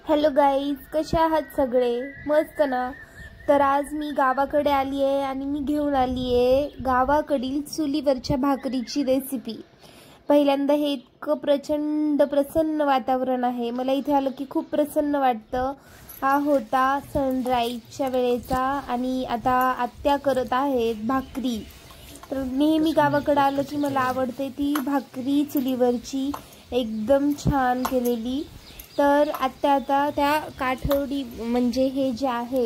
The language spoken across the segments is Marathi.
हॅलो गाईज, कसे आहात सगळे? मस्त ना? तर आज मी गावाकडे आली आहे आणि मी घेऊन आली आहे गावाकडील चुलीवरच्या भाकरीची रेसिपी। पहिल्यांदा हे इतकं प्रचंड प्रसन्न वातावरण आहे, मला इथे आलं की खूप प्रसन्न वाटतं। हा होता सनराईजच्या वेळेचा आणि आता आत्या करत आहेत भाकरी। तर नेहमी गावाकडे आलं की मला आवडते ती भाकरी चुलीवरची, एकदम छान केलेली। तर आत्या आता त्या काठवडी म्हणजे हे जे आहे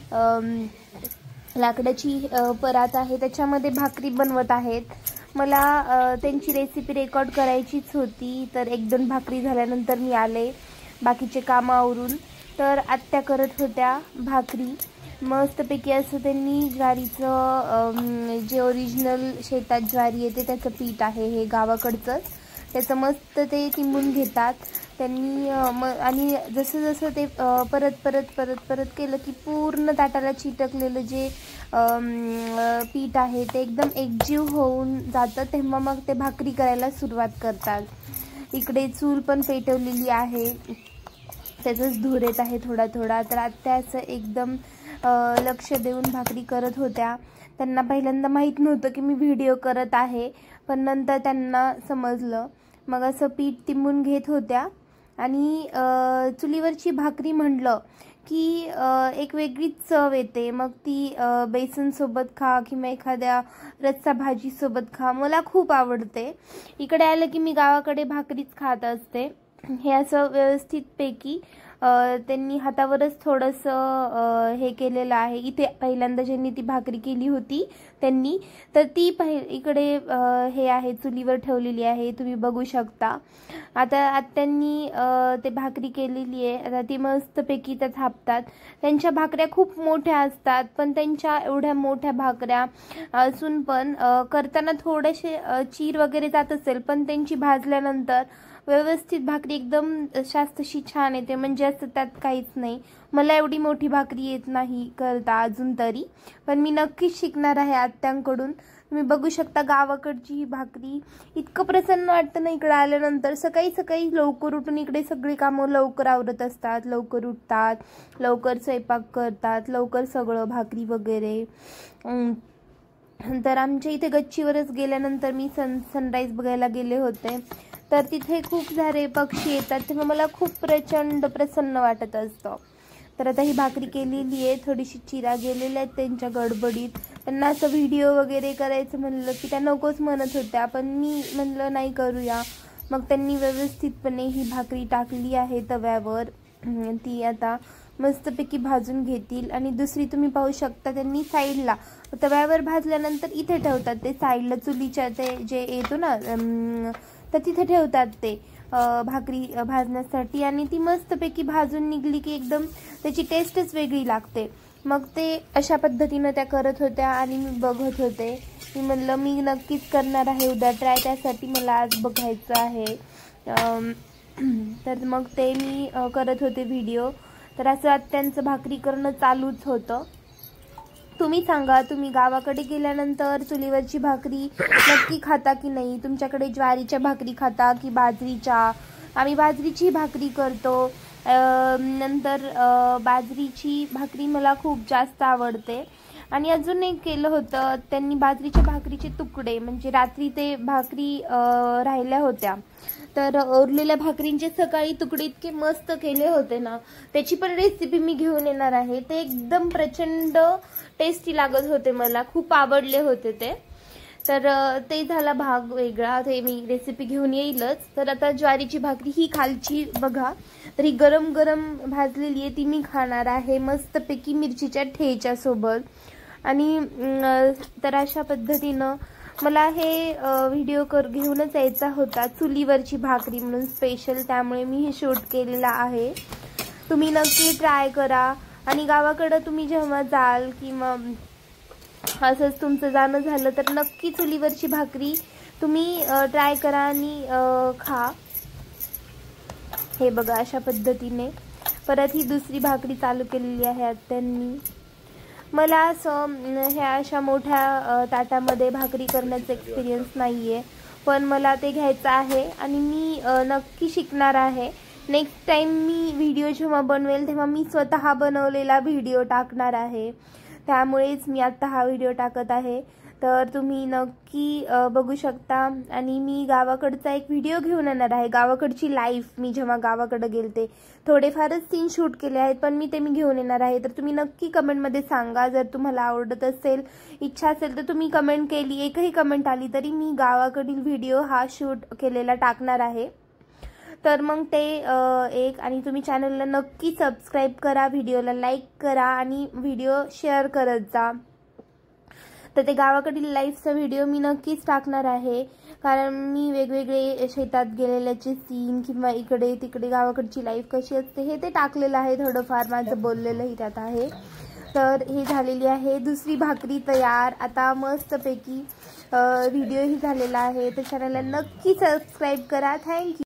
लाकडाची परात आहे त्याच्यामध्ये भाकरी बनवत आहेत। मला त्यांची रेसिपी रेकॉर्ड करायचीच होती, तर एक दोन भाकरी झाल्यानंतर मी आले बाकीचे काम आवरून। तर आत्या करत होत्या भाकरी मस्तपैकी। असं त्यांनी ज्वारीचं जे ओरिजिनल शेतात ज्वारी येते त्याचं पीठ आहे हे गावाकडचंच, त्याचं मस्त ते तिंबून घेतात त्यांनी आणि जसं जसं ते परत परत परत परत केलं की पूर्ण ताटाला चिटकलेलं जे पीठ आहे ते एकदम एकजीव होऊन जातं, तेव्हा मग ते भाकरी करायला सुरुवात करतात। इकडे चूल पण पेटवलेली आहे, त्याचंच धूर येत आहे थोडा थोडा। तर आत्या असं एकदम लक्ष देऊन भाकरी करत होत्या। त्यांना पहिल्यांदा माहीत नव्हतं की मी व्हिडिओ करत आहे, पण नंतर त्यांना समजलं। मग असं पीठ तिंबून घेत होत्या आणि चुलीवरची भाकरी म्हटलं की एक वेगळीच चव येते। मग ती बेसनसोबत खा किंवा एखाद्या रस्सा भाजीसोबत खा, मला खूप आवडते। इकडे आलं की मी गावाकडे भाकरीच खात असते। हे असं व्यवस्थितपैकी त्यांनी हातावरच थोडंसं हे केलेलं आहे। इथे पहिल्यांदा ज्यांनी ती भाकरी केली होती त्यांनी, तर ती इकडे हे आहे चुलीवर ठेवलेली आहे, तुम्ही बघू शकता। आता आत्यांनी ते भाकरी केलेली आहे, आता ती मस्तपैकी त्या थापतात। त्यांच्या भाकऱ्या खूप मोठ्या असतात, पण त्यांच्या एवढ्या मोठ्या भाकऱ्या असून पण करताना थोडेसे चीर वगैरे जात असेल, पण त्यांची भाजल्यानंतर व्यवस्थित भाकरी एकदम शास्तशी छान येते, म्हणजे असं त्यात काहीच नाही। मला एवढी मोठी भाकरी येत नाही करता अजून तरी, पण मी नक्कीच शिकणार आहे आत्यांकडून। तुम्ही बघू शकता गावाकडची ही भाकरी, इतकं प्रसन्न वाटतं ना इकडे आल्यानंतर। सकाळी सकाळी लवकर उठून इकडे सगळी कामं लवकर आवरत असतात, लवकर उठतात, लवकर स्वयंपाक करतात, लवकर सगळं भाकरी वगैरे। तर आमच्या इथे गच्चीवरच गेल्यानंतर मी सनराईज बघायला गेले होते, तर तिथे खूप सारे पक्षी येतात, तेव्हा मला खूप प्रचंड प्रसन्न वाटत असतं। तर आता ही भाकरी केलेली आहे, थोडीशी चिरा गेलेल्या आहेत त्यांच्या गडबडीत। त्यांना असं व्हिडिओ वगैरे करायचं म्हणलं की त्या नकोच म्हणत होत्या, पण मी म्हणलं नाही करूया। मग त्यांनी व्यवस्थितपणे ही भाकरी टाकली आहे तव्यावर, ती आता मस्तपैकी भाजून घेतील। आणि दुसरी तुम्ही पाहू शकता त्यांनी साईडला तव्यावर भाजल्यानंतर इथे ठेवतात ते साईडला चुलीच्या ते जे येतो ना तर तिथे ठेवतात ते भाकरी भाजण्यासाठी, आणि ती मस्तपैकी भाजून निघली की एकदम त्याची टेस्टच वेगळी लागते। मग ते अशा पद्धतीनं त्या करत होत्या आणि मी बघत होते। मी म्हणलं मी नक्कीच करणार आहे उद्या ट्राय, त्यासाठी मला आज बघायचं आहे। तर मग ते मी करत होते व्हिडिओ। तर असं आत्यांचं भाकरी करणं चालूच होतं। तुम्ही सांगा, तुम्ही गावाकडे गेल्यानंतर चुलीवरची भाकरी नक्की खाता की नाही? तुमच्याकडे ज्वारीच्या भाकरी खाता की बाजरीच्या? आम्ही बाजरीची भाकरी करतो। नंतर बाजरीची भाकरी मला खूप जास्त आवडते। आणि अजून एक केलं होतं त्यांनी बाजरीच्या भाकरीचे तुकडे, म्हणजे रात्री ते भाकरी राहिल्या होत्या, तर उरलेल्या भाकरींचे सकाळी तुकडे इतके मस्त केले होते ना, त्याची पण रेसिपी मी घेऊन येणार आहे। ते एकदम प्रचंड टेस्टी लागत होते, मला खूप आवडले होते ते। तर ते झाला भाग वेगळा, ते मी रेसिपी घेऊन येईलच। तर आता ज्वारीची भाकरी ही खालची बघा, तर ही गरम गरम भाजलेली आहे, ती मी खाणार आहे मस्तपैकी मिरचीच्या ठेच्या सोबत। आणि तर अशा पद्धतीनं मला हे व्हिडिओ घेऊनच यायचा होता, चुलीवरची भाकरी म्हणून स्पेशल, त्यामुळे मी हे शूट केलेलं आहे। तुम्ही नक्की ट्राय करा। आणि गावाकडं तुम्ही जेव्हा जाल किंवा असंच तुमचं जाणं झालं तर नक्की चुलीवरची भाकरी तुम्ही ट्राय करा आणि खा। हे बघा अशा पद्धतीने परत ही दुसरी भाकरी चालू केलेली आहे आत्यांनी। मला असं ह्या अशा मोठ्या ताटामध्ये भाकरी करण्याचा एक्सपिरियन्स नाही आहे, पण मला ते घ्यायचं आहे आणि मी नक्की शिकणार आहे। नेक्स्ट टाइम मी व्हिडिओ जेव्हा बनवेल तेव्हा मी स्वतः बनवलेला व्हिडिओ टाकणार आहे, त्यामुळेच मी आत्ता हा व्हिडिओ टाकत आहे. तर तुम्ही नक्की बघू शकता. आणि मी गावाकडचा एक व्हिडिओ घेऊन येणार आहे, गावाकडची लाईफ. मी जेव्हा गावाकडे गेलते थोडेफारच सीन शूट केले आहेत, पण मी घेऊन येणार आहे. तर तुम्ही नक्की कमेंटमध्ये सांगा, जर तुम्हाला आवडत असेल, इच्छा असेल तर तुम्ही कमेंट केली, एकही कमेंट आली तरी मी गावाकडील व्हिडिओ हा शूट केलेला टाकणार आहे. तर मग ते एक. आणि तुम्ही चॅनलला नक्की सबस्क्राईब करा, व्हिडिओला लाईक करा आणि व्हिडिओ शेअर करत जा. तर ते गावाकडील लाईफचा व्हिडिओ मी नक्कीच टाकणार आहे, कारण मी वेगवेगळे शेतात गेलेल्याचे सीन किंवा इकडे तिकडे गावाकडची लाईफ कशी असते हे ते टाकलेलं आहे. थोडंफार माझं बोललेलंही त्यात आहे. तर हे झालेली आहे दुसरी भाकरी तयार. आता मस्तपैकी व्हिडिओही झालेला आहे. तर चॅनलला नक्की सबस्क्राईब करा. थँक्यू.